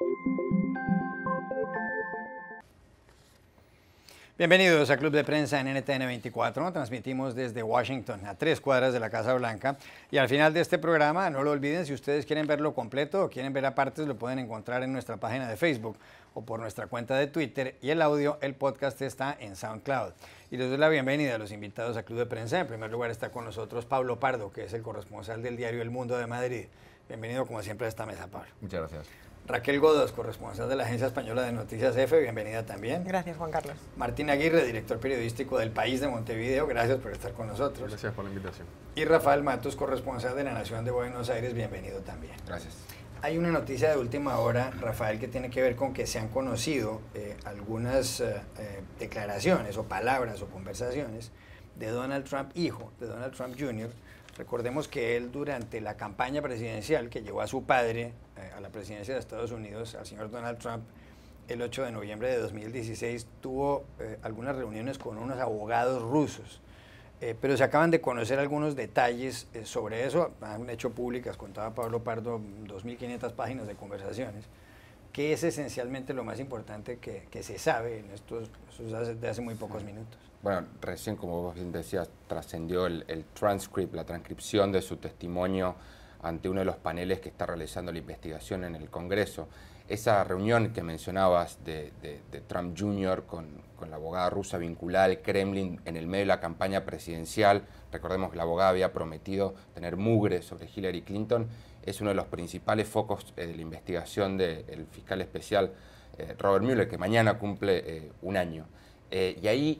Bienvenidos a Club de Prensa en NTN 24. Transmitimos desde Washington, a 3 cuadras de la Casa Blanca. Y al final de este programa, no lo olviden, si ustedes quieren verlo completo o quieren ver apartes, lo pueden encontrar en nuestra página de Facebook o por nuestra cuenta de Twitter. Y el audio, el podcast está en SoundCloud. Y les doy la bienvenida a los invitados a Club de Prensa. En primer lugar está con nosotros Pablo Pardo, que es el corresponsal del diario El Mundo de Madrid. Bienvenido como siempre a esta mesa, Pablo. Muchas gracias. Raquel Godos, corresponsal de la Agencia Española de Noticias EFE, bienvenida también. Gracias, Juan Carlos. Martín Aguirre, director periodístico del País de Montevideo, gracias por estar con nosotros. Gracias por la invitación. Y Rafael Matos, corresponsal de La Nación de Buenos Aires, bienvenido también. Gracias. Hay una noticia de última hora, Rafael, que tiene que ver con que se han conocido algunas declaraciones o palabras o conversaciones de Donald Trump, hijo de Donald Trump Jr. Recordemos que él durante la campaña presidencial que llevó a su padre a la presidencia de Estados Unidos, al señor Donald Trump, el 8 de noviembre de 2016, tuvo algunas reuniones con unos abogados rusos. Pero se acaban de conocer algunos detalles sobre eso, han hecho públicas, contaba Pablo Pardo, 2.500 páginas de conversaciones, que es esencialmente lo más importante que se sabe en estos de hace muy pocos minutos. Bueno, recién, como vos bien decías, trascendió el transcript, la transcripción de su testimonio ante uno de los paneles que está realizando la investigación en el Congreso. Esa reunión que mencionabas de Trump Jr. con la abogada rusa vinculada al Kremlin en el medio de la campaña presidencial, recordemos que la abogada había prometido tener mugre sobre Hillary Clinton, es uno de los principales focos de la investigación del fiscal especial Robert Mueller, que mañana cumple un año. Y ahí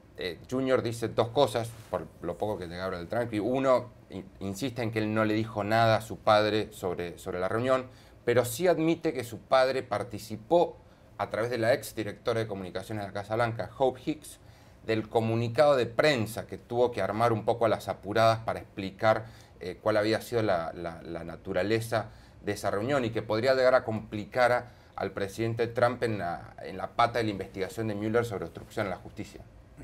Junior dice dos cosas, por lo poco que te habla del transcript. Uno, insiste en que él no le dijo nada a su padre sobre la reunión, pero sí admite que su padre participó a través de la ex directora de comunicaciones de la Casa Blanca, Hope Hicks, del comunicado de prensa que tuvo que armar un poco a las apuradas para explicar cuál había sido la naturaleza de esa reunión y que podría llegar a complicar al presidente Trump en la pata de la investigación de Mueller sobre obstrucción a la justicia.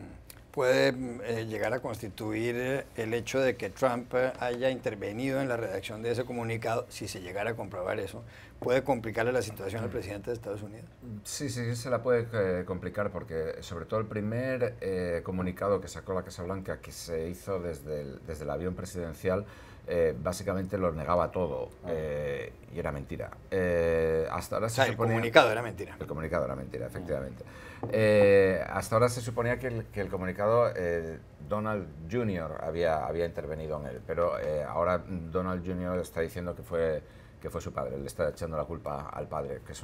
Puede llegar a constituir el hecho de que Trump haya intervenido en la redacción de ese comunicado, si se llegara a comprobar eso, puede complicarle la situación al presidente de Estados Unidos. Sí, se la puede complicar porque sobre todo el primer comunicado que sacó la Casa Blanca, que se hizo desde el avión presidencial, básicamente lo negaba todo y era mentira. Hasta ahora el comunicado era mentira. El comunicado era mentira, efectivamente. Hasta ahora se suponía que el comunicado Donald Jr. había intervenido en él, pero ahora Donald Jr. está diciendo que fue su padre, le está echando la culpa al padre, que es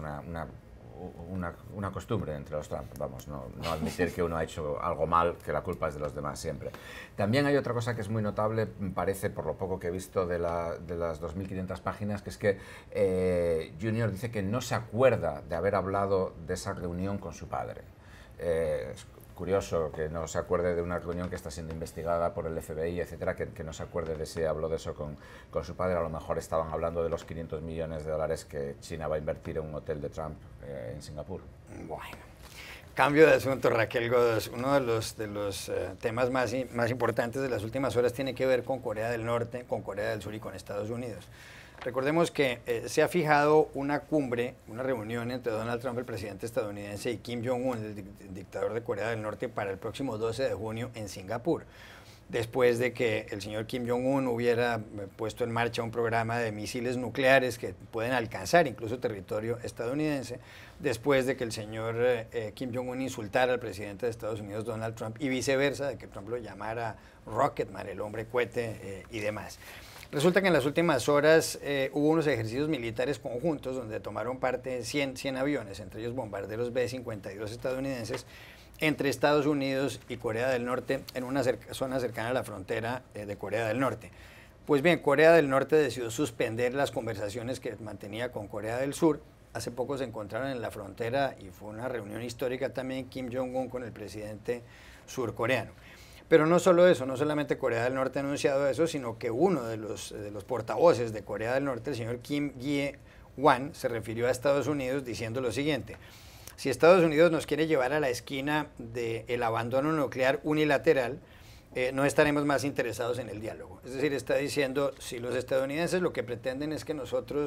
una costumbre entre los Trump, vamos, no admitir que uno ha hecho algo mal, que la culpa es de los demás siempre. También hay otra cosa que es muy notable, parece, por lo poco que he visto de las 2.500 páginas, que es que Junior dice que no se acuerda de haber hablado de esa reunión con su padre. Es curioso que no se acuerde de una reunión que está siendo investigada por el FBI, etcétera, que no se acuerde de si habló de eso con su padre. A lo mejor estaban hablando de los 500 millones de dólares que China va a invertir en un hotel de Trump en Singapur. Bueno, cambio de asunto, Raquel Godos. Uno de los temas más importantes de las últimas horas tiene que ver con Corea del Norte, con Corea del Sur y con Estados Unidos. Recordemos que se ha fijado una cumbre, una reunión entre Donald Trump, el presidente estadounidense, y Kim Jong-un, el dictador de Corea del Norte, para el próximo 12 de junio en Singapur, después de que el señor Kim Jong-un hubiera puesto en marcha un programa de misiles nucleares que pueden alcanzar incluso territorio estadounidense, después de que el señor Kim Jong-un insultara al presidente de Estados Unidos, Donald Trump, y viceversa, de que Trump lo llamara Rocketman, el hombre cohete y demás. Resulta que en las últimas horas hubo unos ejercicios militares conjuntos donde tomaron parte 100 aviones, entre ellos bombarderos B-52 estadounidenses, entre Estados Unidos y Corea del Norte en una zona cercana a la frontera de Corea del Norte. Pues bien, Corea del Norte decidió suspender las conversaciones que mantenía con Corea del Sur. Hace poco se encontraron en la frontera y fue una reunión histórica también Kim Jong-un con el presidente surcoreano. Pero no solo eso, no solamente Corea del Norte ha anunciado eso, sino que uno de los portavoces de Corea del Norte, el señor Kim Ye-wan, se refirió a Estados Unidos diciendo lo siguiente: si Estados Unidos nos quiere llevar a la esquina del abandono nuclear unilateral, no estaremos más interesados en el diálogo. Es decir, está diciendo, si los estadounidenses lo que pretenden es que nosotros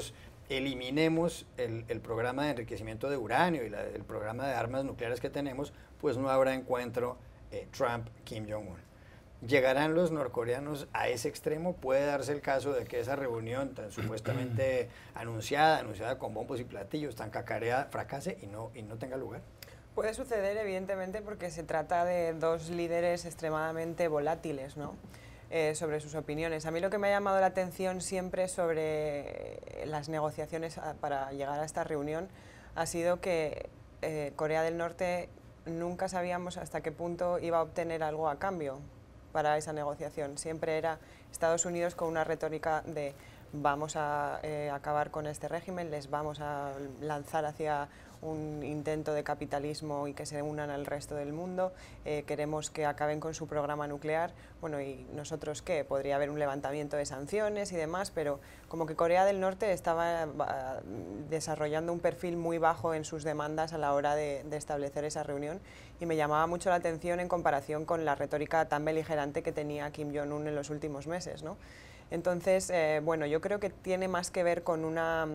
eliminemos el programa de enriquecimiento de uranio y el programa de armas nucleares que tenemos, pues no habrá encuentro Trump-Kim Jong-un. ¿Llegarán los norcoreanos a ese extremo? ¿Puede darse el caso de que esa reunión tan supuestamente anunciada con bombos y platillos, tan cacareada, fracase y no tenga lugar? Puede suceder, evidentemente, porque se trata de dos líderes extremadamente volátiles, ¿no? Sobre sus opiniones. A mí lo que me ha llamado la atención siempre sobre las negociaciones para llegar a esta reunión ha sido que Corea del Norte nunca sabíamos hasta qué punto iba a obtener algo a cambio para esa negociación. Siempre era Estados Unidos con una retórica de vamos a acabar con este régimen, les vamos a lanzar hacia un intento de capitalismo y que se unan al resto del mundo, queremos que acaben con su programa nuclear, bueno, ¿y nosotros qué? Podría haber un levantamiento de sanciones y demás, pero como que Corea del Norte estaba desarrollando un perfil muy bajo en sus demandas a la hora de establecer esa reunión, y me llamaba mucho la atención en comparación con la retórica tan beligerante que tenía Kim Jong-un en los últimos meses, ¿no? Entonces, bueno, yo creo que tiene más que ver con una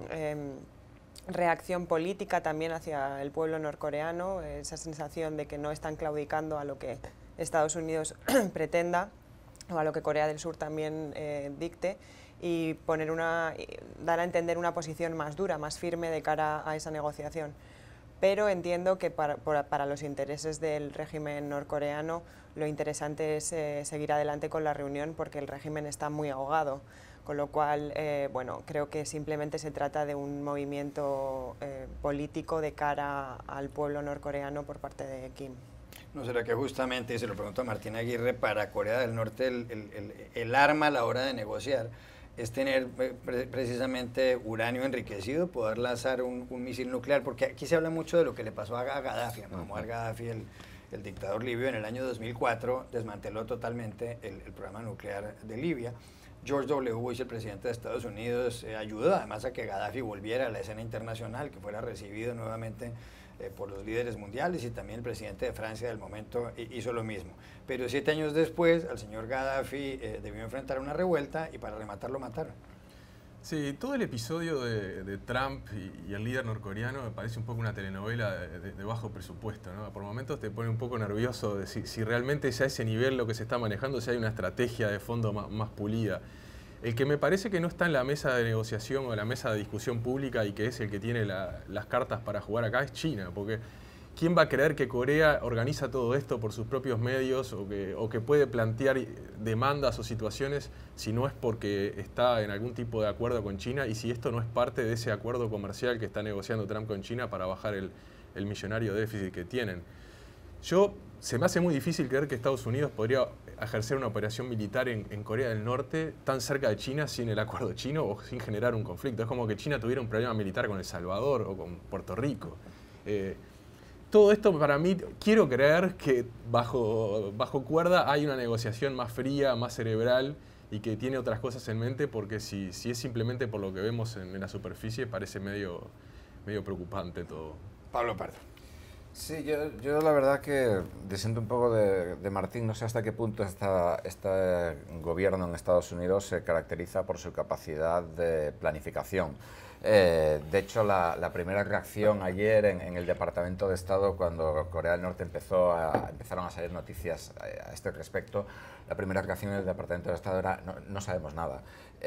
reacción política también hacia el pueblo norcoreano, esa sensación de que no están claudicando a lo que Estados Unidos pretenda o a lo que Corea del Sur también dicte, y dar a entender una posición más dura, más firme de cara a esa negociación. Pero entiendo que para los intereses del régimen norcoreano lo interesante es seguir adelante con la reunión, porque el régimen está muy ahogado. Con lo cual, bueno, creo que simplemente se trata de un movimiento político de cara al pueblo norcoreano por parte de Kim. ¿No será que justamente, y se lo pregunto a Martín Aguirre, para Corea del Norte el arma a la hora de negociar es tener precisamente uranio enriquecido, poder lanzar un misil nuclear? Porque aquí se habla mucho de lo que le pasó a Gaddafi, a Muammar Gaddafi, el dictador libio. En el año 2004 desmanteló totalmente el programa nuclear de Libia. George W. Bush, el presidente de Estados Unidos, ayudó además a que Gaddafi volviera a la escena internacional, que fuera recibido nuevamente por los líderes mundiales, y también el presidente de Francia del momento hizo lo mismo. Pero 7 años después, al señor Gaddafi debió enfrentar una revuelta y para rematar lo mataron. Sí, todo el episodio de Trump y el líder norcoreano me parece un poco una telenovela de bajo presupuesto, ¿no? Por momentos te pone un poco nervioso de si realmente es a ese nivel lo que se está manejando, si hay una estrategia de fondo más pulida. El que me parece que no está en la mesa de negociación o la mesa de discusión pública y que es el que tiene las cartas para jugar acá es China, porque ¿quién va a creer que Corea organiza todo esto por sus propios medios o que puede plantear demandas o situaciones si no es porque está en algún tipo de acuerdo con China, y si esto no es parte de ese acuerdo comercial que está negociando Trump con China para bajar el millonario déficit que tienen? Se me hace muy difícil creer que Estados Unidos podría ejercer una operación militar en Corea del Norte tan cerca de China sin el acuerdo chino o sin generar un conflicto. Es como que China tuviera un problema militar con El Salvador o con Puerto Rico. Todo esto para mí, quiero creer que bajo cuerda hay una negociación más fría, más cerebral y que tiene otras cosas en mente, porque si es simplemente por lo que vemos en la superficie parece medio preocupante todo. Pablo Pardo. Sí, yo la verdad que disiento un poco de Martín. No sé hasta qué punto este gobierno en Estados Unidos se caracteriza por su capacidad de planificación. De hecho, la primera reacción ayer en el Departamento de Estado, cuando Corea del Norte empezaron a salir noticias a este respecto, la primera reacción del Departamento de Estado era no sabemos nada.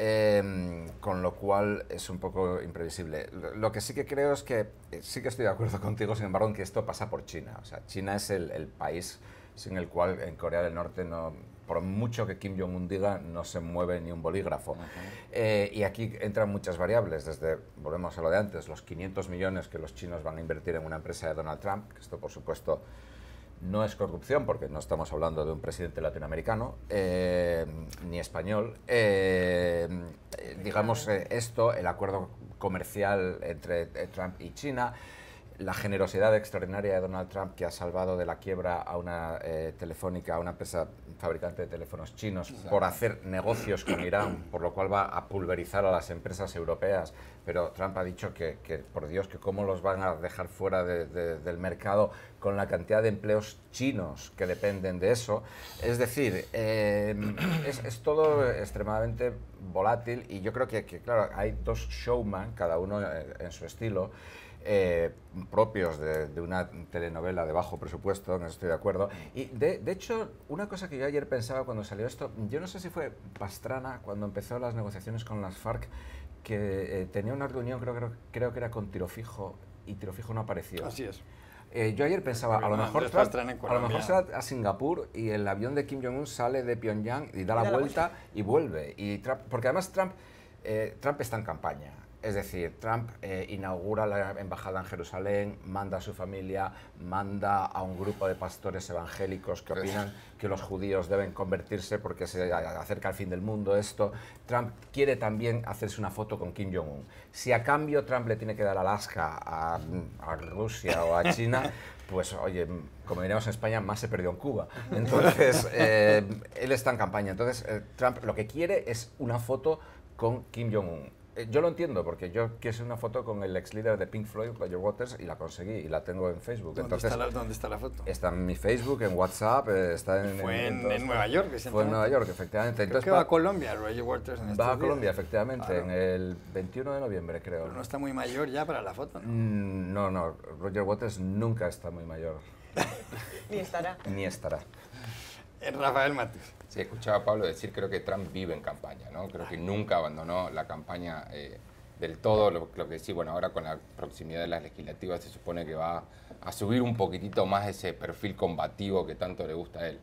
Con lo cual es un poco imprevisible. Lo que sí que creo es que sí que estoy de acuerdo contigo, sin embargo, en que esto pasa por China. O sea, China es el país sin el cual en Corea del Norte por mucho que Kim Jong-un diga, no se mueve ni un bolígrafo. Y aquí entran muchas variables, volvemos a lo de antes, los 500 millones que los chinos van a invertir en una empresa de Donald Trump, que esto por supuesto no es corrupción, porque no estamos hablando de un presidente latinoamericano ni español. Digamos, el acuerdo comercial entre Trump y China, la generosidad extraordinaria de Donald Trump, que ha salvado de la quiebra a una telefónica, a una empresa fabricante de teléfonos chinos, por hacer negocios con Irán, por lo cual va a pulverizar a las empresas europeas. Pero Trump ha dicho que por Dios, que cómo los van a dejar fuera del mercado con la cantidad de empleos chinos que dependen de eso. Es decir, es todo extremadamente volátil y yo creo que claro, hay dos showman, cada uno en su estilo, propios de una telenovela de bajo presupuesto, en eso estoy de acuerdo. Y de hecho, una cosa que yo ayer pensaba cuando salió esto, yo no sé si fue Pastrana cuando empezó las negociaciones con las FARC, que tenía una reunión, creo que era con Tirofijo, y Tirofijo no apareció. Así es. Yo ayer pensaba, a lo mejor se va a Singapur y el avión de Kim Jong-un sale de Pyongyang y da la vuelta y vuelve. Y porque además Trump está en campaña. Es decir, Trump inaugura la embajada en Jerusalén, manda a su familia, manda a un grupo de pastores evangélicos que opinan que los judíos deben convertirse porque se acerca al fin del mundo esto. Trump quiere también hacerse una foto con Kim Jong-un. Si a cambio Trump le tiene que dar Alaska a Rusia o a China, pues oye, como diríamos en España, más se perdió en Cuba. Entonces, él está en campaña. Entonces, Trump lo que quiere es una foto con Kim Jong-un. Yo lo entiendo, porque yo quise una foto con el ex líder de Pink Floyd, Roger Waters, y la conseguí, y la tengo en Facebook. ¿Dónde está la foto? Está en mi Facebook, en WhatsApp, está en... Fue en Nueva York, Fue en Nueva York, efectivamente. Entonces, que va a Colombia, Roger Waters. Va a Colombia, efectivamente, en el 21 de noviembre, creo. Pero no está muy mayor ya para la foto, ¿no? No, Roger Waters nunca está muy mayor. Ni estará. Ni estará. Rafael Matus. Sí, escuchaba a Pablo decir, creo que Trump vive en campaña, ¿no? Creo que nunca abandonó la campaña del todo, lo que sí, bueno, ahora con la proximidad de las legislativas se supone que va a subir un poquitito más ese perfil combativo que tanto le gusta a él.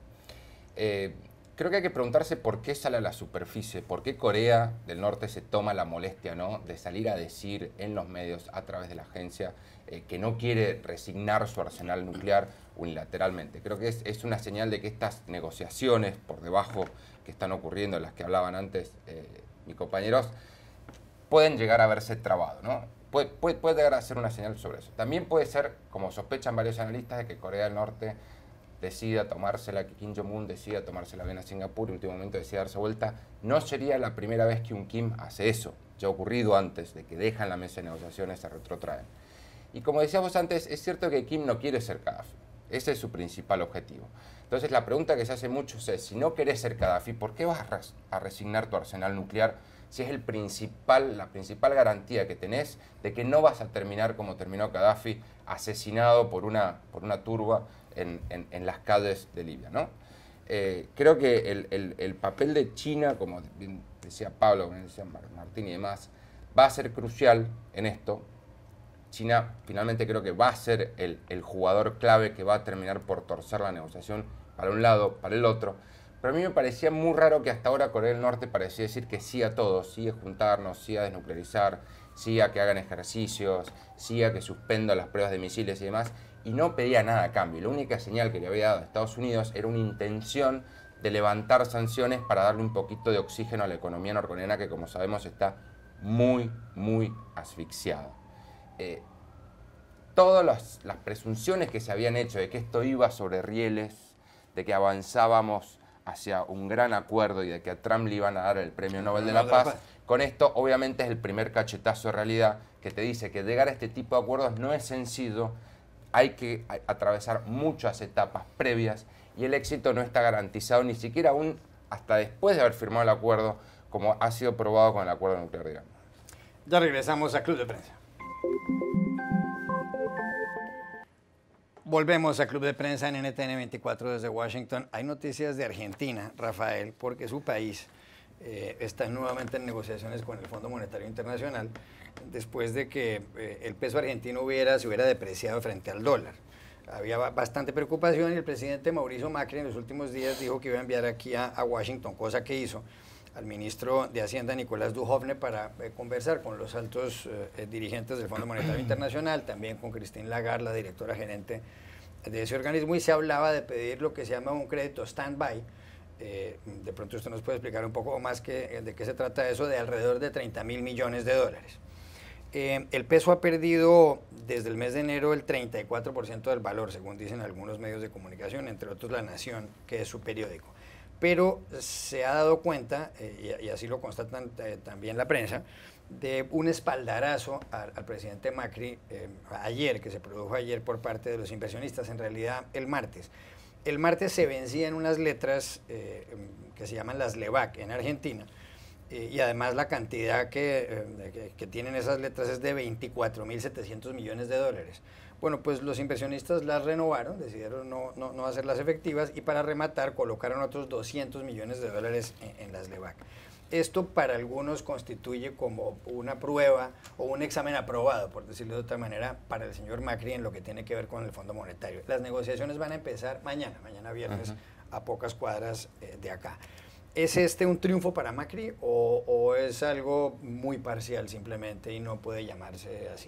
Creo que hay que preguntarse por qué sale a la superficie, por qué Corea del Norte se toma la molestia, ¿no?, de salir a decir en los medios, a través de la agencia, que no quiere resignar su arsenal nuclear unilateralmente. Creo que es una señal de que estas negociaciones por debajo que están ocurriendo, las que hablaban antes mis compañeros, pueden llegar a verse trabado, ¿no? Puede llegar a ser una señal sobre eso. También puede ser, como sospechan varios analistas, de que Corea del Norte decida tomársela, que Kim Jong-un decida tomársela bien a Singapur y en último momento decida darse vuelta. No sería la primera vez que un Kim hace eso. Ya ha ocurrido antes, de que dejan la mesa de negociaciones, se retrotraen. Y como decíamos antes, es cierto que Kim no quiere ser Gaddafi. Ese es su principal objetivo. Entonces la pregunta que se hace muchos es, si no querés ser Gaddafi, ¿por qué vas a resignar tu arsenal nuclear si es la principal garantía que tenés de que no vas a terminar como terminó Gaddafi, asesinado por una turba en las calles de Libia, ¿no? Creo que el papel de China, como decía Pablo, como decía Martín y demás, va a ser crucial en esto. China finalmente creo que va a ser el jugador clave que va a terminar por torcer la negociación para un lado, para el otro. Pero a mí me parecía muy raro que hasta ahora Corea del Norte parecía decir que sí a todo, sí a juntarnos, sí a desnuclearizar, sí a que hagan ejercicios, sí a que suspendan las pruebas de misiles y demás, y no pedía nada a cambio. La única señal que le había dado a Estados Unidos era una intención de levantar sanciones para darle un poquito de oxígeno a la economía norcoreana, que como sabemos está muy, muy asfixiada. Todas las presunciones que se habían hecho de que esto iba sobre rieles, de que avanzábamos hacia un gran acuerdo y de que a Trump le iban a dar el Premio Nobel de la Paz, con esto obviamente es el primer cachetazo de realidad que te dice que llegar a este tipo de acuerdos no es sencillo, hay que atravesar muchas etapas previas y el éxito no está garantizado ni siquiera aún hasta después de haber firmado el acuerdo, como ha sido probado con el acuerdo nuclear de Irán. Ya regresamos a Club de Prensa. Volvemos a Club de Prensa en NTN 24 desde Washington. Hay noticias de Argentina, Rafael, porque su país está nuevamente en negociaciones con el Fondo Monetario Internacional después de que el peso argentino se hubiera depreciado frente al dólar. Había bastante preocupación y el presidente Mauricio Macri en los últimos días dijo que iba a enviar aquí a Washington, cosa que hizo, al ministro de Hacienda Nicolás Duhovne para conversar con los altos dirigentes del Fondo Monetario Internacional, también con Christine Lagarde, la directora gerente de ese organismo, y se hablaba de pedir lo que se llama un crédito stand-by. De pronto usted nos puede explicar un poco más de qué se trata eso, de alrededor de 30.000 millones de dólares. El peso ha perdido desde el mes de enero el 34% del valor, según dicen algunos medios de comunicación, entre otros La Nación, que es su periódico. Pero se ha dado cuenta, y así lo constatan también la prensa, de un espaldarazo al presidente Macri ayer, que se produjo ayer por parte de los inversionistas, en realidad el martes. El martes se vencían unas letras que se llaman las LEVAC en Argentina, y además la cantidad que tienen esas letras es de 24.700 millones de dólares. Bueno, pues los inversionistas las renovaron, decidieron no hacerlas efectivas y para rematar colocaron otros 200 millones de dólares en las LEVAC. Esto para algunos constituye como una prueba o un examen aprobado, por decirlo de otra manera, para el señor Macri en lo que tiene que ver con el Fondo Monetario. Las negociaciones van a empezar mañana viernes, a pocas cuadras de acá. ¿Es este un triunfo para Macri o es algo muy parcial simplemente y no puede llamarse así?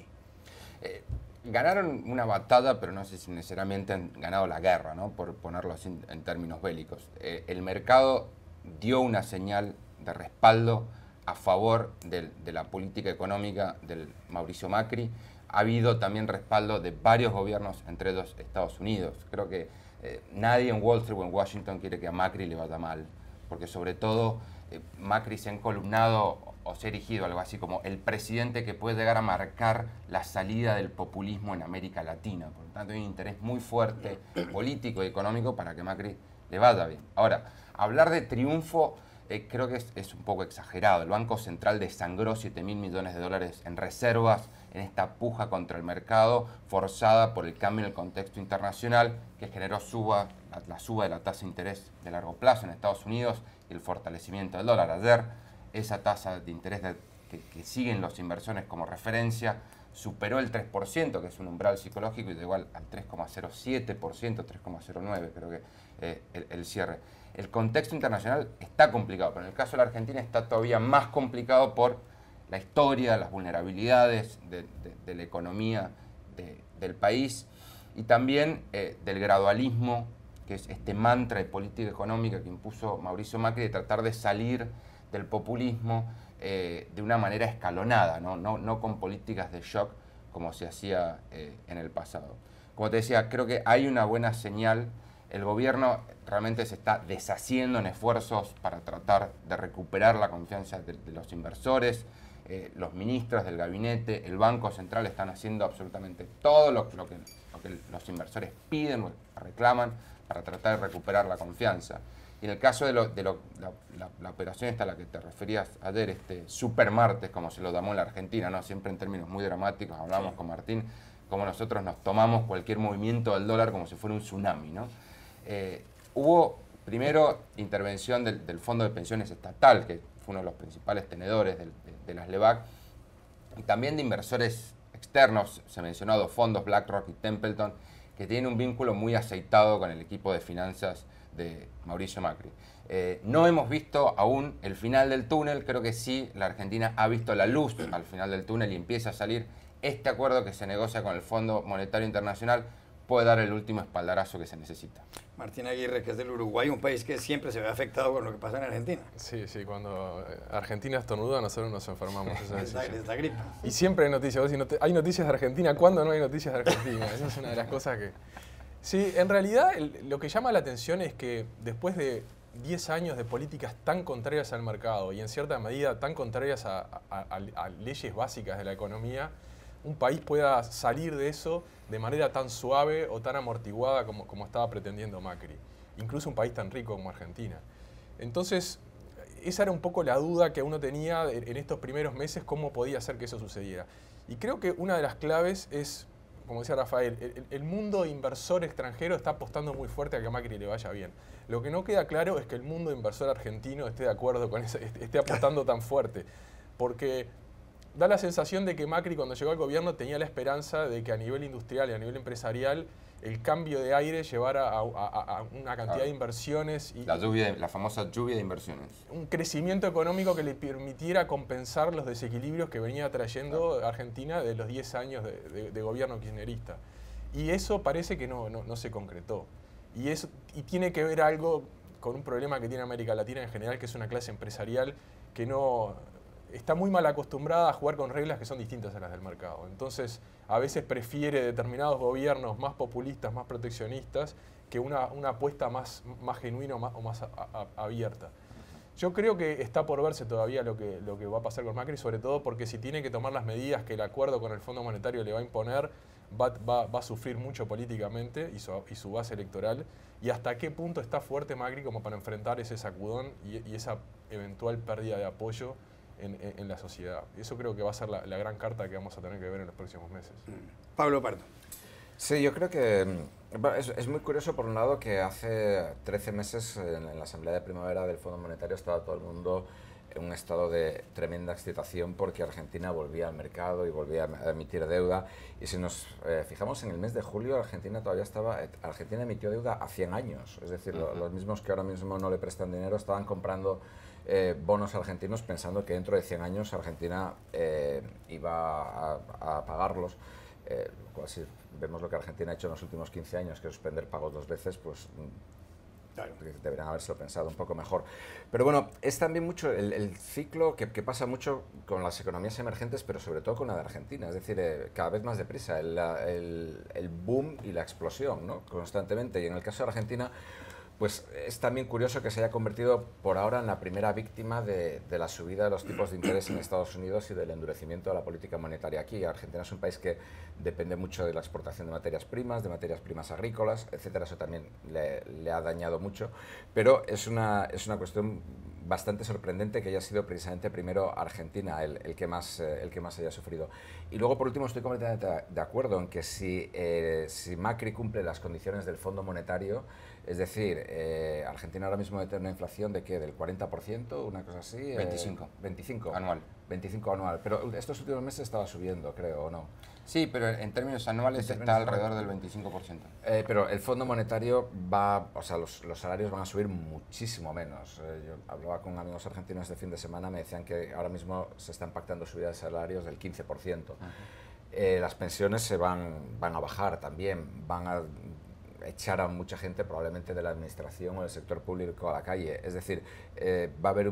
Ganaron una batalla, pero no sé si necesariamente han ganado la guerra, ¿no? Por ponerlo así en términos bélicos. El mercado dio una señal de respaldo a favor de la política económica del Mauricio Macri. Ha habido también respaldo de varios gobiernos, entre ellos Estados Unidos. Creo que nadie en Wall Street o en Washington quiere que a Macri le vaya mal, porque sobre todo Macri se ha encolumnado o se ha erigido algo así como el presidente que puede llegar a marcar la salida del populismo en América Latina. Por lo tanto, hay un interés muy fuerte político y económico para que Macri le vaya bien. Ahora, hablar de triunfo creo que es un poco exagerado. El Banco Central desangró 7.000 millones de dólares en reservas en esta puja contra el mercado forzada por el cambio en el contexto internacional que generó la suba de la tasa de interés de largo plazo en Estados Unidos y el fortalecimiento del dólar. Ayer esa tasa de interés que siguen los inversores como referencia superó el 3%, que es un umbral psicológico, y llegó al 3,07%, 3,09% creo que el cierre. El contexto internacional está complicado, pero en el caso de la Argentina está todavía más complicado por la historia, las vulnerabilidades de la economía del país y también del gradualismo, que es este mantra de política económica que impuso Mauricio Macri de tratar de salir del populismo de una manera escalonada, no con políticas de shock como se hacía en el pasado. Como te decía, creo que hay una buena señal. El gobierno realmente se está deshaciendo en esfuerzos para tratar de recuperar la confianza de los inversores. Los ministros del gabinete, el Banco Central están haciendo absolutamente todo lo que los inversores piden o reclaman para tratar de recuperar la confianza. Y en el caso de la operación esta a la que te referías ayer, super martes, como se lo llamó en la Argentina, ¿no? Siempre en términos muy dramáticos, hablamos con Martín, como nosotros nos tomamos cualquier movimiento del dólar como si fuera un tsunami, ¿no? Hubo primero intervención del Fondo de Pensiones Estatal, que fue uno de los principales tenedores de las LEVAC, y también de inversores externos, se mencionó dos fondos, BlackRock y Templeton, que tienen un vínculo muy aceitado con el equipo de finanzas de Mauricio Macri. No hemos visto aún el final del túnel, creo que sí, la Argentina ha visto la luz al final del túnel y empieza a salir este acuerdo que se negocia con el Fondo Monetario Internacional, puede dar el último espaldarazo que se necesita. Martín Aguirre, que es del Uruguay, un país que siempre se ve afectado con lo que pasa en Argentina. Sí, cuando Argentina estornuda nosotros nos enfermamos. Es la gripe. Y siempre hay noticias. Hay noticias de Argentina, ¿cuándo no hay noticias de Argentina? Esa es una de las cosas que... Sí, en realidad lo que llama la atención es que después de 10 años de políticas tan contrarias al mercado y en cierta medida tan contrarias a leyes básicas de la economía, un país pueda salir de eso de manera tan suave o tan amortiguada como estaba pretendiendo Macri. Incluso un país tan rico como Argentina. Entonces, esa era un poco la duda que uno tenía en estos primeros meses, cómo podía ser que eso sucediera. Y creo que una de las claves es, como decía Rafael, el mundo inversor extranjero está apostando muy fuerte a que a Macri le vaya bien. Lo que no queda claro es que el mundo inversor argentino esté de acuerdo con eso, esté apostando tan fuerte. Porque da la sensación de que Macri, cuando llegó al gobierno, tenía la esperanza de que a nivel industrial y a nivel empresarial el cambio de aire llevara a una cantidad de inversiones. Y la famosa lluvia de inversiones. Un crecimiento económico que le permitiera compensar los desequilibrios que venía trayendo Argentina de los 10 años de gobierno kirchnerista. Y eso parece que no se concretó. Y tiene que ver algo con un problema que tiene América Latina en general, que es una clase empresarial que está muy mal acostumbrada a jugar con reglas que son distintas a las del mercado. Entonces, a veces prefiere determinados gobiernos más populistas, más proteccionistas, que una apuesta más genuina o más abierta. Yo creo que está por verse todavía lo que va a pasar con Macri, sobre todo porque si tiene que tomar las medidas que el acuerdo con el Fondo Monetario le va a imponer, va a sufrir mucho políticamente y su base electoral, y hasta qué punto está fuerte Macri como para enfrentar ese sacudón y esa eventual pérdida de apoyo en la sociedad. Eso creo que va a ser la gran carta que vamos a tener que ver en los próximos meses. Pablo Pardo. Sí, yo creo que es muy curioso, por un lado, que hace 13 meses en la Asamblea de Primavera del Fondo Monetario estaba todo el mundo en un estado de tremenda excitación porque Argentina volvía al mercado y volvía a emitir deuda. Y si nos fijamos en el mes de julio, Argentina emitió deuda a 100 años. Es decir, los mismos que ahora mismo no le prestan dinero estaban comprando bonos argentinos pensando que dentro de 100 años Argentina iba a pagarlos. Lo cual, si vemos lo que Argentina ha hecho en los últimos 15 años, que es suspender pagos 2 veces, pues claro, deberían habérselo pensado un poco mejor. Pero bueno, es también mucho el ciclo que pasa mucho con las economías emergentes, pero sobre todo con la de Argentina. Es decir, cada vez más deprisa, el boom y la explosión, ¿no? Constantemente. Y en el caso de Argentina, pues es también curioso que se haya convertido por ahora en la primera víctima de la subida de los tipos de interés en Estados Unidos y del endurecimiento de la política monetaria aquí. Argentina es un país que depende mucho de la exportación de materias primas agrícolas, etcétera. Eso también le ha dañado mucho, pero es una cuestión bastante sorprendente que haya sido precisamente primero Argentina el que más haya sufrido. Y luego, por último, estoy completamente de acuerdo en que si Macri cumple las condiciones del Fondo Monetario, es decir, Argentina ahora mismo tiene una inflación de ¿qué? Del 40%, una cosa así. 25. Anual. 25 anual. Pero estos últimos meses estaba subiendo, creo, ¿o no? Sí, pero en términos anuales está alrededor del 25%. Pero el Fondo Monetario o sea, los salarios van a subir muchísimo menos. Yo hablaba con amigos argentinos este fin de semana, me decían que ahora mismo se están pactando subidas de salarios del 15%. Las pensiones se van a bajar también, van a echar a mucha gente probablemente de la administración o del sector público a la calle. Es decir, va a haber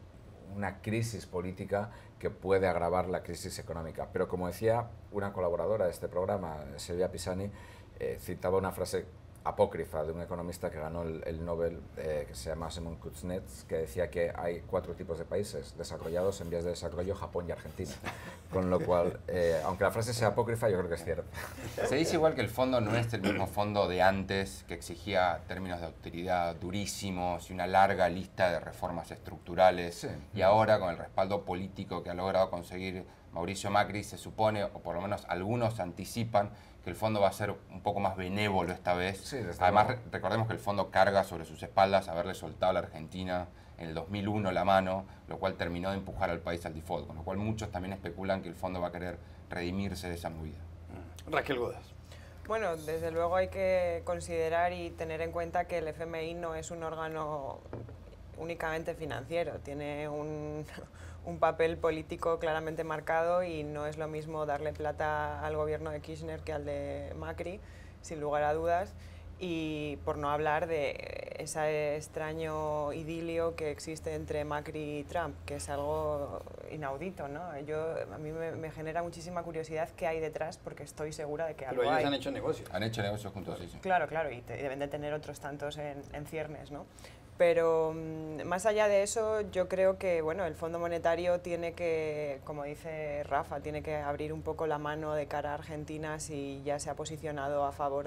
una crisis política que puede agravar la crisis económica. Pero como decía una colaboradora de este programa, Silvia Pisani, citaba una frase apócrifa de un economista que ganó el Nobel, que se llama Simon Kuznets, que decía que hay 4 tipos de países desarrollados, en vías de desarrollo, Japón y Argentina. Con lo cual, aunque la frase sea apócrifa, yo creo que es cierto. Se dice igual que el fondo no es el mismo fondo de antes, que exigía términos de austeridad durísimos y una larga lista de reformas estructurales. Sí. Y ahora, con el respaldo político que ha logrado conseguir Mauricio Macri, se supone, o por lo menos algunos anticipan, que el fondo va a ser un poco más benévolo esta vez. Sí, además, recordemos que el fondo carga sobre sus espaldas haberle soltado a la Argentina en el 2001 la mano, lo cual terminó de empujar al país al default, con lo cual muchos también especulan que el fondo va a querer redimirse de esa movida. Raquel Godas. Bueno, desde luego hay que considerar y tener en cuenta que el FMI no es un órgano únicamente financiero, tiene un papel político claramente marcado y no es lo mismo darle plata al gobierno de Kirchner que al de Macri, sin lugar a dudas, y por no hablar de ese extraño idilio que existe entre Macri y Trump, que es algo inaudito, ¿no? A mí me genera muchísima curiosidad qué hay detrás, porque estoy segura de que algo hay. Pero ellos han hecho negocios. Han hecho negocios juntos, sí. Claro, y deben de tener otros tantos en ciernes, ¿no? Pero más allá de eso, yo creo que bueno, el Fondo Monetario tiene que, como dice Rafa, tiene que abrir un poco la mano de cara a Argentina si ya se ha posicionado a favor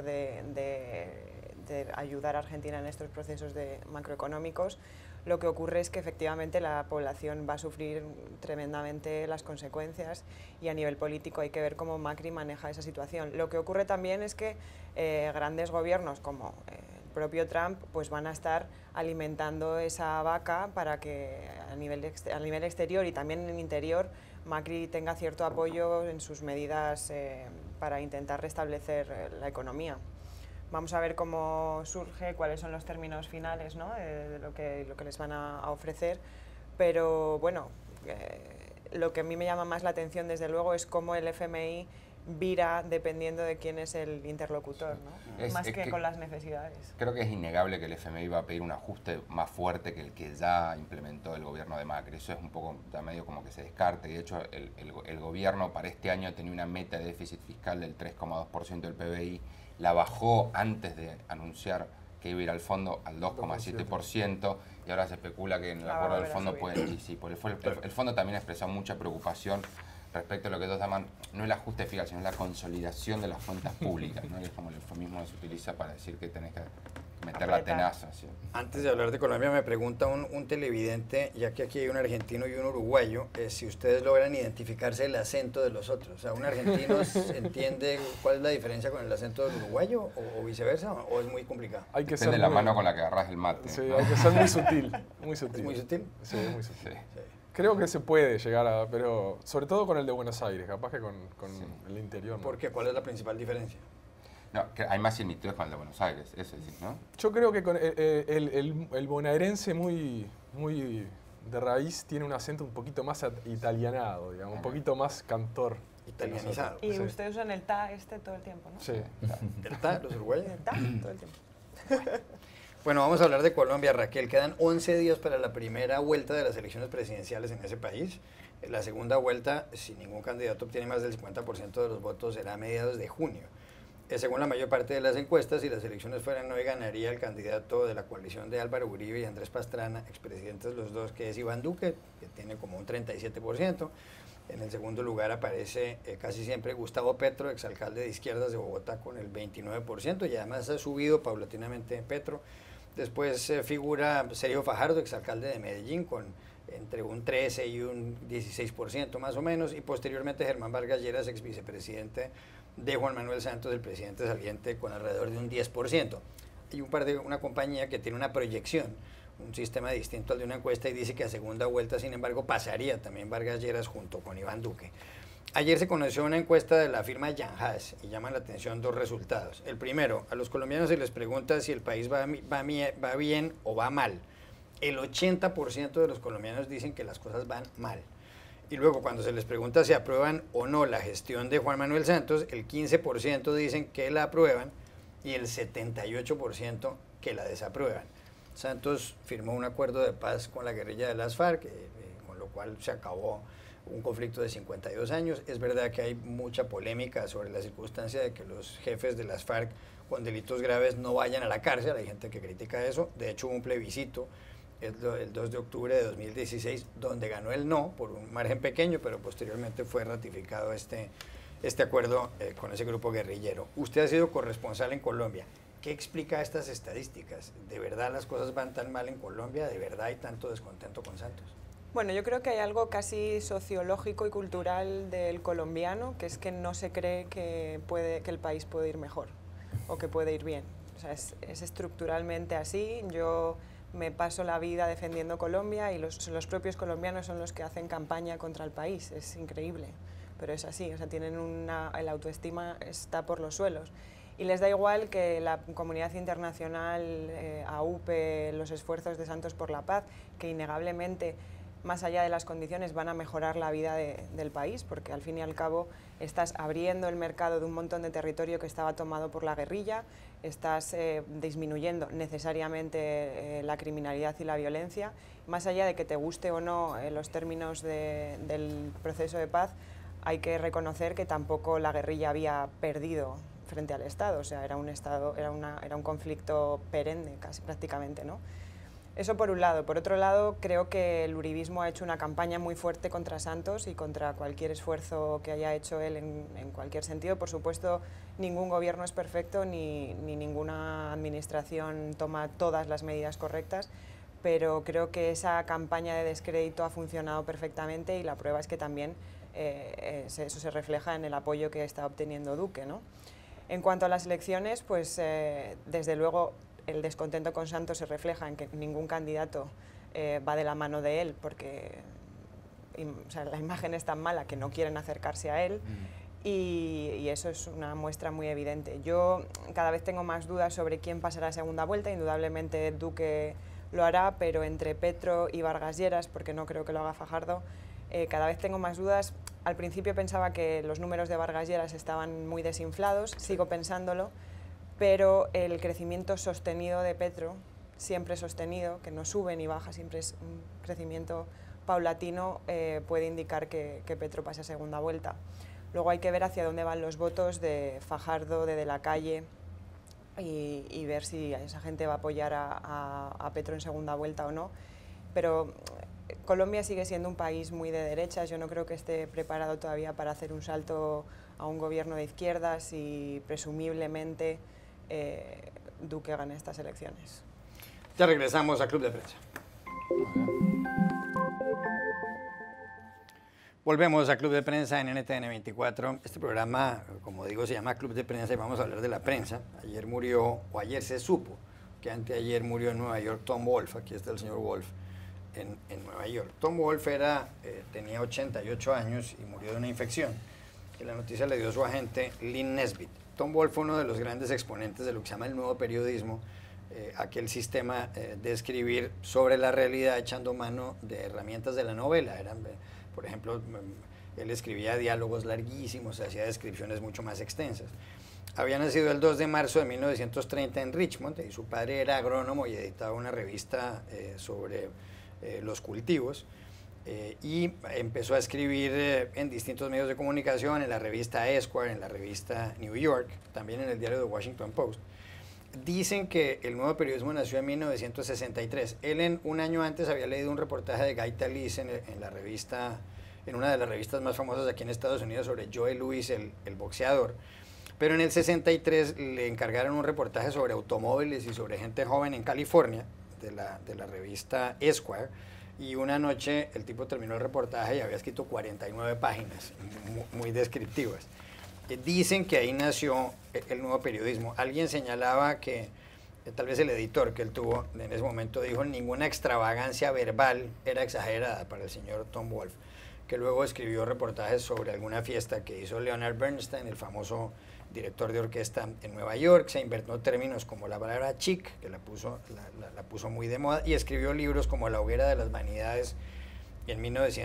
de ayudar a Argentina en estos procesos macroeconómicos. Lo que ocurre es que efectivamente la población va a sufrir tremendamente las consecuencias y a nivel político hay que ver cómo Macri maneja esa situación. Lo que ocurre también es que grandes gobiernos como el propio Trump pues van a estar alimentando esa vaca para que a nivel exterior y también en el interior Macri tenga cierto apoyo en sus medidas para intentar restablecer la economía. Vamos a ver cómo surge, cuáles son los términos finales, ¿no? de lo que les van a ofrecer, pero bueno, lo que a mí me llama más la atención desde luego es cómo el FMI vira dependiendo de quién es el interlocutor, ¿no? Más que con las necesidades. Creo que es innegable que el FMI va a pedir un ajuste más fuerte que el que ya implementó el gobierno de Macri. Eso es un poco ya medio como que se descarte. Y de hecho el gobierno para este año tenía una meta de déficit fiscal del 3,2% del PBI. La bajó antes de anunciar que iba a ir al fondo al 2,7% y ahora se especula que en el acuerdo del fondo puede... Y sí, el fondo también ha expresado mucha preocupación respecto a lo que ellos llaman, no el ajuste fiscal, sino la consolidación de las cuentas públicas, ¿no? Es como el eufemismo que se utiliza para decir que tenés que meter la tenaza. ¿Sí? Antes de hablar de Colombia, me pregunta un televidente, ya que aquí hay un argentino y un uruguayo, si ustedes logran identificarse el acento de los otros. O sea, ¿un argentino entiende cuál es la diferencia con el acento del uruguayo o viceversa? ¿O es muy complicado? Hay que Depende de la mano con la que agarras el mate. Sí, hay que ser muy sutil, muy sutil. ¿Es muy sutil? Sí, muy sutil. Sí. Sí. Creo que se puede llegar a, pero sobre todo con el de Buenos Aires, capaz que con el interior. ¿no? ¿Por qué? ¿Cuál es la principal diferencia? No, que hay más similitudes con el de Buenos Aires, eso sí, ¿no? Yo creo que con el bonaerense muy de raíz tiene un acento un poquito más italianado, digamos, un poquito más cantor. Italianizado. Y Sí. ustedes usan el ta todo el tiempo, ¿no? Sí. ¿El ta, los uruguayos? El ta todo el tiempo. Bueno, vamos a hablar de Colombia, Raquel. Quedan 11 días para la primera vuelta de las elecciones presidenciales en ese país. La segunda vuelta, si ningún candidato obtiene más del 50% de los votos, será a mediados de junio. Según la mayor parte de las encuestas, si las elecciones fueran hoy, ganaría el candidato de la coalición de Álvaro Uribe y Andrés Pastrana, expresidentes los dos, que es Iván Duque, que tiene como un 37%. En el segundo lugar aparece casi siempre Gustavo Petro, exalcalde de izquierdas de Bogotá, con el 29%, y además ha subido paulatinamente Petro. Después figura Sergio Fajardo, exalcalde de Medellín, con entre un 13 y un 16% más o menos, y posteriormente Germán Vargas Lleras, ex vicepresidente de Juan Manuel Santos, el presidente saliente, con alrededor de un 10%. Hay una compañía que tiene una proyección, un sistema distinto al de una encuesta, y dice que a segunda vuelta, sin embargo, pasaría también Vargas Lleras junto con Iván Duque. Ayer se conoció una encuesta de la firma Jan Haas y llaman la atención dos resultados. El primero, a los colombianos se les pregunta si el país va bien o va mal. El 80% de los colombianos dicen que las cosas van mal. Y luego, cuando se les pregunta si aprueban o no la gestión de Juan Manuel Santos, el 15% dicen que la aprueban y el 78% que la desaprueban. Santos firmó un acuerdo de paz con la guerrilla de las FARC, con lo cual se acabó un conflicto de 52 años. Es verdad que hay mucha polémica sobre la circunstancia de que los jefes de las FARC con delitos graves no vayan a la cárcel. Hay gente que critica eso. De hecho, hubo un plebiscito el 2 de octubre de 2016 donde ganó el no por un margen pequeño, pero posteriormente fue ratificado este acuerdo con ese grupo guerrillero. Usted ha sido corresponsal en Colombia. ¿Qué explica estas estadísticas? ¿De verdad las cosas van tan mal en Colombia? ¿De verdad hay tanto descontento con Santos? Bueno, yo creo que hay algo casi sociológico y cultural del colombiano, que es que no se cree que el país puede ir mejor o que puede ir bien. O sea, es estructuralmente así. Yo me paso la vida defendiendo Colombia y los propios colombianos son los que hacen campaña contra el país. Es increíble, pero es así. O sea, el autoestima está por los suelos. Y les da igual que la comunidad internacional aupe los esfuerzos de Santos por la Paz, que innegablemente, más allá de las condiciones, van a mejorar la vida del país, porque al fin y al cabo estás abriendo el mercado de un montón de territorio que estaba tomado por la guerrilla, estás disminuyendo necesariamente la criminalidad y la violencia. Más allá de que te guste o no los términos del proceso de paz, hay que reconocer que tampoco la guerrilla había perdido frente al Estado, o sea, era un conflicto perenne, casi prácticamente, ¿no? Eso por un lado. Por otro lado, creo que el uribismo ha hecho una campaña muy fuerte contra Santos y contra cualquier esfuerzo que haya hecho él en cualquier sentido. Por supuesto, ningún gobierno es perfecto ni ninguna administración toma todas las medidas correctas, pero creo que esa campaña de descrédito ha funcionado perfectamente y la prueba es que también eso se refleja en el apoyo que está obteniendo Duque, ¿no? En cuanto a las elecciones, pues desde luego el descontento con Santos se refleja en que ningún candidato va de la mano de él, porque o sea, la imagen es tan mala que no quieren acercarse a él, y eso es una muestra muy evidente. Yo cada vez tengo más dudas sobre quién pasará a segunda vuelta. Indudablemente Duque lo hará, pero entre Petro y Vargas Lleras, porque no creo que lo haga Fajardo, cada vez tengo más dudas. Al principio pensaba que los números de Vargas Lleras estaban muy desinflados, sigo pensándolo, pero el crecimiento sostenido de Petro, siempre sostenido, que no sube ni baja, siempre es un crecimiento paulatino, puede indicar que Petro pase a segunda vuelta. Luego hay que ver hacia dónde van los votos de Fajardo, de la Calle, y ver si esa gente va a apoyar a Petro en segunda vuelta o no. Pero Colombia sigue siendo un país muy de derechas, yo no creo que esté preparado todavía para hacer un salto a un gobierno de izquierdas y presumiblemente Duque gane estas elecciones. Ya regresamos a Club de Prensa. Volvemos a Club de Prensa en NTN 24. Este programa, como digo, se llama Club de Prensa y vamos a hablar de la prensa. Ayer murió, o ayer se supo, que anteayer murió en Nueva York Tom Wolfe. Aquí está el señor Wolfe en Nueva York. Tom Wolfe tenía 88 años y murió de una infección. Y la noticia le dio su agente Lynn Nesbitt. Tom Wolfe fue uno de los grandes exponentes de lo que se llama el nuevo periodismo, aquel sistema de escribir sobre la realidad echando mano de herramientas de la novela. Por ejemplo, él escribía diálogos larguísimos, hacía descripciones mucho más extensas. Había nacido el 2 de marzo de 1930 en Richmond y su padre era agrónomo y editaba una revista sobre los cultivos. Y empezó a escribir en distintos medios de comunicación, en la revista Esquire, en la revista New York, también en el diario The Washington Post. Dicen que el nuevo periodismo nació en 1963. Él un año antes había leído un reportaje de Guy Talese en una de las revistas más famosas aquí en Estados Unidos sobre Joe Louis, el boxeador. Pero en el 63 le encargaron un reportaje sobre automóviles y sobre gente joven en California, de la revista Esquire. Y una noche el tipo terminó el reportaje y había escrito 49 páginas, muy descriptivas. Dicen que ahí nació el nuevo periodismo. Alguien señalaba que, tal vez el editor que él tuvo en ese momento dijo, ninguna extravagancia verbal era exagerada para el señor Tom Wolfe, que luego escribió reportajes sobre alguna fiesta que hizo Leonard Bernstein, el famoso director de orquesta en Nueva York. Se inventó términos como la palabra chic, que la puso muy de moda, y escribió libros como La hoguera de las vanidades en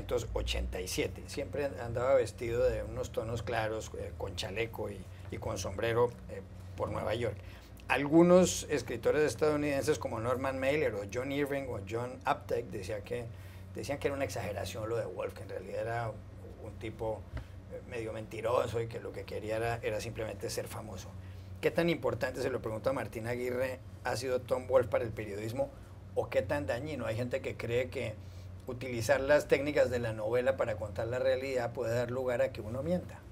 1987. Siempre andaba vestido de unos tonos claros, con chaleco y con sombrero por Nueva York. Algunos escritores estadounidenses como Norman Mailer o John Irving o John Updike decían que era una exageración lo de Wolfe, que en realidad era un tipo medio mentiroso y que lo que quería era simplemente ser famoso. ¿Qué tan importante, se lo pregunto a Martín Aguirre, ha sido Tom Wolfe para el periodismo o qué tan dañino? Hay gente que cree que utilizar las técnicas de la novela para contar la realidad puede dar lugar a que uno mienta.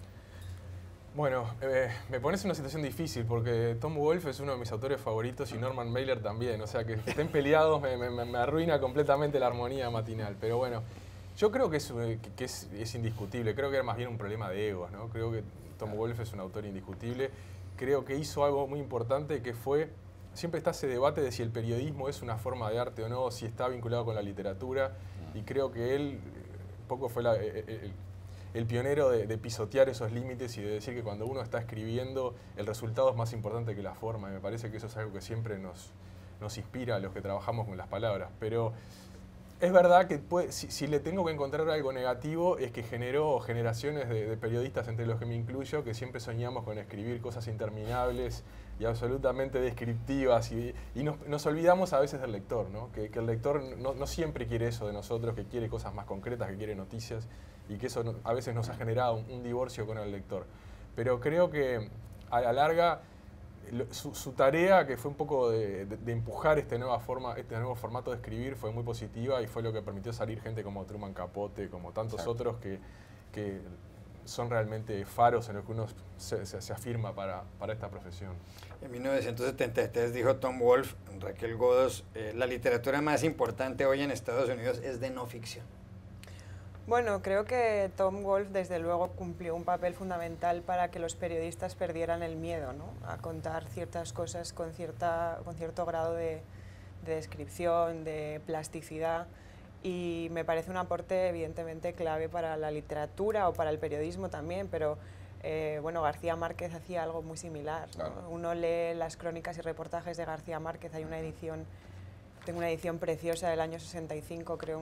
Bueno, me pones en una situación difícil porque Tom Wolfe es uno de mis autores favoritos y Norman Mailer también, o sea que estén peleados me arruina completamente la armonía matinal, pero bueno, yo creo que es indiscutible, creo que era más bien un problema de egos, ¿no? Creo que Tom Wolfe es un autor indiscutible, creo que hizo algo muy importante que fue, siempre está ese debate de si el periodismo es una forma de arte o no, si está vinculado con la literatura, y creo que él un poco fue el pionero de pisotear esos límites y de decir que cuando uno está escribiendo el resultado es más importante que la forma, y me parece que eso es algo que siempre nos inspira a los que trabajamos con las palabras, pero es verdad que si le tengo que encontrar algo negativo es que generó generaciones de periodistas, entre los que me incluyo, que siempre soñamos con escribir cosas interminables y absolutamente descriptivas y nos olvidamos a veces del lector, ¿no? Que el lector no siempre quiere eso de nosotros, que quiere cosas más concretas, que quiere noticias y que eso a veces nos ha generado un divorcio con el lector. Pero creo que a la larga su tarea, que fue un poco de empujar este nuevo formato de escribir, fue muy positiva y fue lo que permitió salir gente como Truman Capote, como tantos otros que son realmente faros en los que uno se afirma para esta profesión. En 1973 dijo Tom Wolfe, Raquel Godos, la literatura más importante hoy en Estados Unidos es de no ficción. Bueno, creo que Tom Wolfe desde luego cumplió un papel fundamental para que los periodistas perdieran el miedo, ¿no? A contar ciertas cosas con cierto grado de descripción, de plasticidad, y me parece un aporte evidentemente clave para la literatura o para el periodismo también, pero bueno, García Márquez hacía algo muy similar, ¿no? Claro. Uno lee las crónicas y reportajes de García Márquez, hay una edición, tengo una edición preciosa del año 65, creo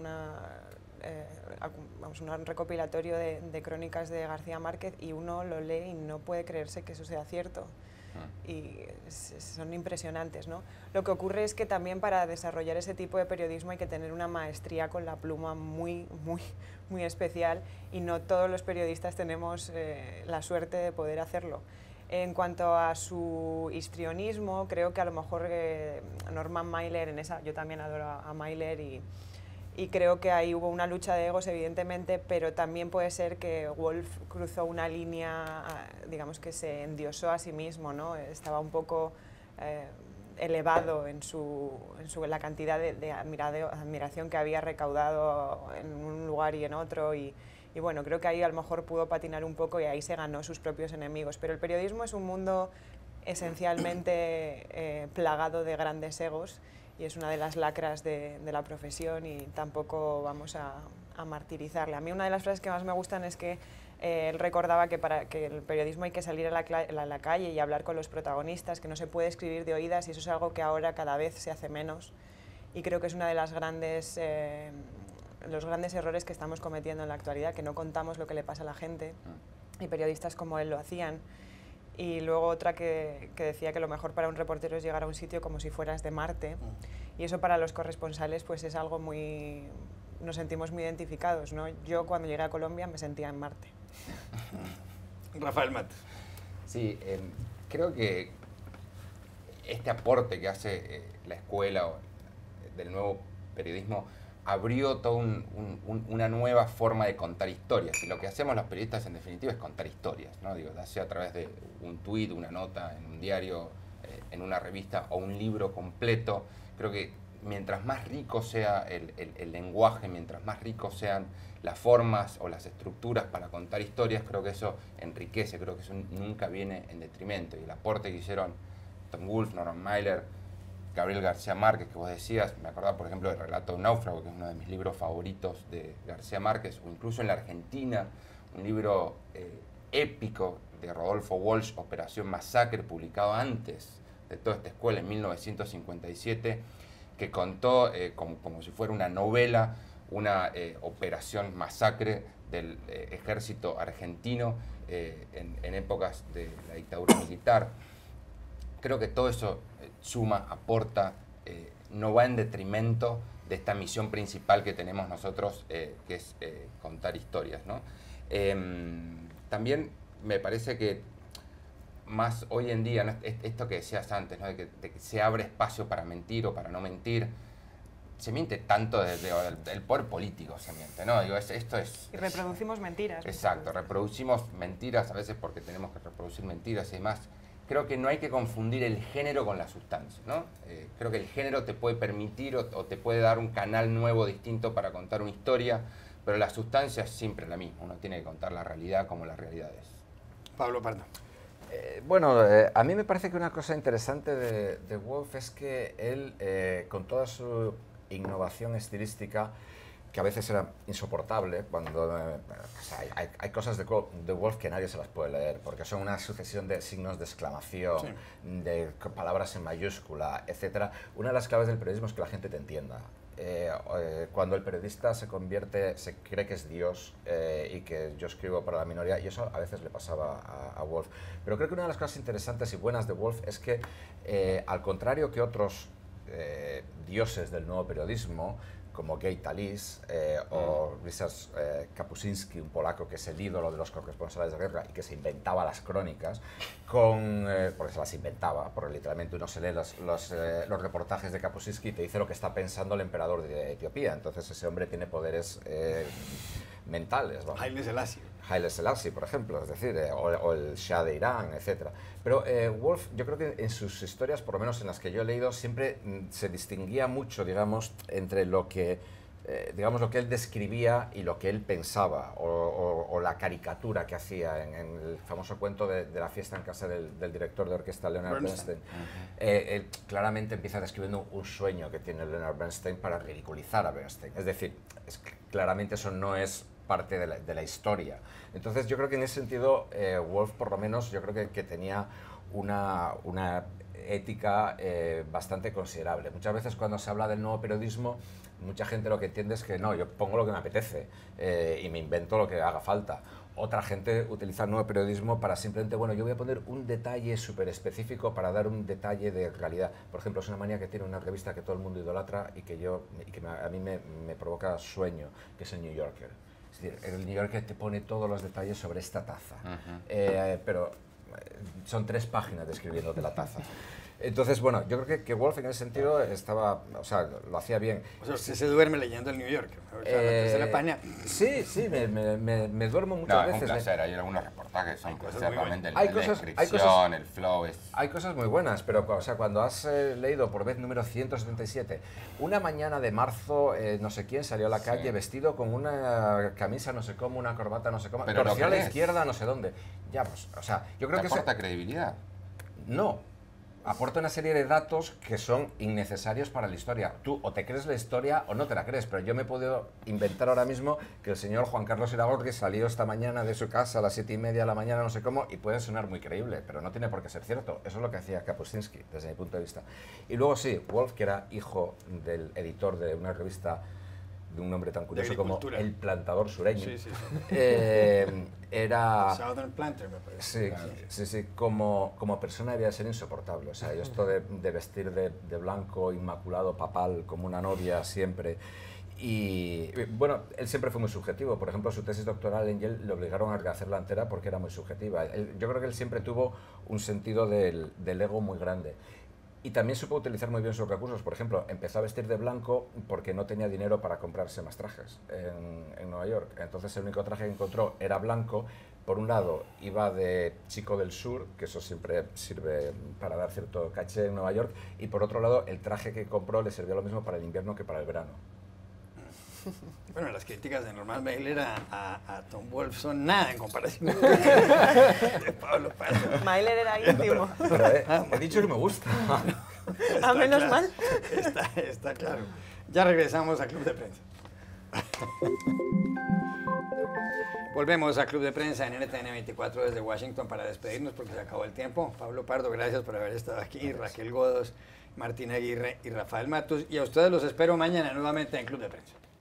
un recopilatorio de crónicas de García Márquez, y uno lo lee y no puede creerse que eso sea cierto. Y son impresionantes, ¿no? Lo que ocurre es que también para desarrollar ese tipo de periodismo hay que tener una maestría con la pluma muy especial, y no todos los periodistas tenemos la suerte de poder hacerlo. En cuanto a su histrionismo, creo que a lo mejor Norman Mailer, yo también adoro a Mailer, y y creo que ahí hubo una lucha de egos, evidentemente, pero también puede ser que Woolf cruzó una línea, digamos que se endiosó a sí mismo, ¿no? Estaba un poco elevado en la cantidad de admiración que había recaudado en un lugar y en otro, y bueno, creo que ahí a lo mejor pudo patinar un poco y ahí se ganó sus propios enemigos. Pero el periodismo es un mundo esencialmente plagado de grandes egos, y es una de las lacras de la profesión, y tampoco vamos a martirizarle. A mí una de las frases que más me gustan es que él recordaba que para que el periodismo hay que salir a la calle y hablar con los protagonistas, que no se puede escribir de oídas, y eso es algo que ahora cada vez se hace menos, y creo que es una de las los grandes errores que estamos cometiendo en la actualidad, que no contamos lo que le pasa a la gente, y periodistas como él lo hacían. Y luego otra que decía que lo mejor para un reportero es llegar a un sitio como si fueras de Marte, y eso para los corresponsales pues es algo muy... nos sentimos muy identificados, ¿no? Yo cuando llegué a Colombia me sentía en Marte. Rafael Matos. Sí, creo que este aporte que hace la escuela del nuevo periodismo abrió toda una nueva forma de contar historias. Y lo que hacemos los periodistas, en definitiva, es contar historias, ¿no? Digo, ya sea a través de un tuit, una nota en un diario, en una revista o un libro completo. Creo que mientras más rico sea el lenguaje, mientras más ricos sean las formas o las estructuras para contar historias, creo que eso enriquece, creo que eso nunca viene en detrimento. Y el aporte que hicieron Tom Wolfe, Norman Mailer, Gabriel García Márquez, que vos decías, me acordaba por ejemplo del relato Náufrago, que es uno de mis libros favoritos de García Márquez, o incluso en la Argentina, un libro épico de Rodolfo Walsh, Operación Masacre, publicado antes de toda esta escuela, en 1957, que contó como si fuera una novela, una operación masacre del ejército argentino en épocas de la dictadura militar. Creo que todo eso suma, aporta, no va en detrimento de esta misión principal que tenemos nosotros, que es contar historias, ¿no? También me parece que más hoy en día, ¿no? Esto que decías antes, ¿no? de que se abre espacio para mentir o para no mentir, se miente tanto desde el poder político, se miente, ¿no? Digo, esto es... Y reproducimos mentiras. Exacto, reproducimos mentiras a veces porque tenemos que reproducir mentiras y demás. Creo que no hay que confundir el género con la sustancia, ¿no? Creo que el género te puede permitir o te puede dar un canal nuevo, distinto para contar una historia, pero la sustancia es siempre la misma. Uno tiene que contar la realidad como la realidad es. Pablo Pardo. Bueno, a mí me parece que una cosa interesante de Woolf es que él, con toda su innovación estilística, que a veces era insoportable, cuando o sea, hay cosas de Woolf que nadie se las puede leer, porque son una sucesión de signos de exclamación, sí, de palabras en mayúscula, etc. Una de las claves del periodismo es que la gente te entienda. Cuando el periodista se cree que es Dios y que yo escribo para la minoría, y eso a veces le pasaba a Woolf. Pero creo que una de las cosas interesantes y buenas de Woolf es que, al contrario que otros dioses del nuevo periodismo, como Gay Talis o Ryszard Kapuscinski, un polaco que es el ídolo de los corresponsales de guerra y que se inventaba las crónicas, porque se las inventaba, porque literalmente uno se lee los reportajes de Kapuscinski y te dice lo que está pensando el emperador de Etiopía. Entonces ese hombre tiene poderes mentales, ¿no? Haile Selassie, por ejemplo, es decir, o el Shah de Irán, etc. Pero Woolf, yo creo que en sus historias, por lo menos en las que yo he leído, siempre se distinguía mucho, digamos, entre lo que él describía y lo que él pensaba, o la caricatura que hacía en el famoso cuento de la fiesta en casa del director de orquesta Leonard Bernstein. Él claramente empieza describiendo un sueño que tiene Leonard Bernstein para ridiculizar a Bernstein. Es decir, claramente eso no es parte de la historia. Entonces yo creo que en ese sentido Woolf, por lo menos, yo creo que tenía una ética bastante considerable. Muchas veces cuando se habla del nuevo periodismo, mucha gente lo que entiende es que no, yo pongo lo que me apetece y me invento lo que haga falta. Otra gente utiliza el nuevo periodismo para simplemente, bueno, yo voy a poner un detalle súper específico para dar un detalle de realidad. Por ejemplo, es una manía que tiene una revista que todo el mundo idolatra y que a mí me provoca sueño, que es el New Yorker. Es decir, el New Yorker te pone todos los detalles sobre esta taza, pero son 3 páginas describiéndote la taza. Entonces, bueno, yo creo que Wolf en ese sentido estaba, o sea, lo hacía bien. O sea, usted se duerme leyendo el New Yorker. O sea, la tercera página. Sí, me duermo muchas veces. Es un placer, hay algunos reportajes que son cosas placer, muy realmente buenas. la descripción, el flow es... Hay cosas muy buenas, pero o sea, cuando has leído por vez número 177, una mañana de marzo, no sé quién salió a la calle vestido con una camisa no sé cómo, una corbata no sé cómo, Pero torció a la crees. izquierda no sé dónde. Ya, pues, o sea, yo creo ¿Te que aporta credibilidad? no. Aporta una serie de datos que son innecesarios para la historia. Tú o te crees la historia o no te la crees, pero yo me puedo inventar ahora mismo que el señor Juan Carlos Iragorri salió esta mañana de su casa a las 7:30 de la mañana, no sé cómo, y puede sonar muy creíble, pero no tiene por qué ser cierto. Eso es lo que hacía Kapuscinski, desde mi punto de vista. Y luego sí, Wolf, que era hijo del editor de una revista de un nombre tan curioso como El Plantador Sureño. Sí. Era... Southern Planter, me parece. Sí, como persona debía ser insoportable. O sea, esto de vestir de blanco, inmaculado, papal, como una novia siempre. Y bueno, él siempre fue muy subjetivo. Por ejemplo, su tesis doctoral en Yale le obligaron a hacerla entera porque era muy subjetiva. Yo creo que él siempre tuvo un sentido del ego muy grande. Y también supo utilizar muy bien sus recursos. Por ejemplo, empezó a vestir de blanco porque no tenía dinero para comprarse más trajes en Nueva York. Entonces el único traje que encontró era blanco. Por un lado, iba de chico del sur, que eso siempre sirve para dar cierto caché en Nueva York. Y por otro lado, el traje que compró le servía lo mismo para el invierno que para el verano. Bueno, las críticas de Norman Mailer a Tom Wolfe son nada en comparación de Pablo Pardo. Mailer era íntimo. Pero, he dicho que me gusta. A menos claro, mal. Está claro. Ya regresamos a Club de Prensa. Volvemos a Club de Prensa en NTN 24 desde Washington para despedirnos porque se acabó el tiempo. Pablo Pardo, gracias por haber estado aquí. Raquel Godos, Martín Aguirre y Rafael Matus. Y a ustedes los espero mañana nuevamente en Club de Prensa.